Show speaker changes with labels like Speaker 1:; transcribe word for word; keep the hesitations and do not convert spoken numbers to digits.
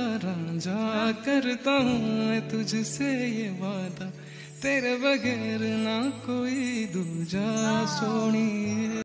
Speaker 1: रांझा करता हूँ मैं तुझसे ये वादा, तेरे बगैर ना कोई दूजा सोनी।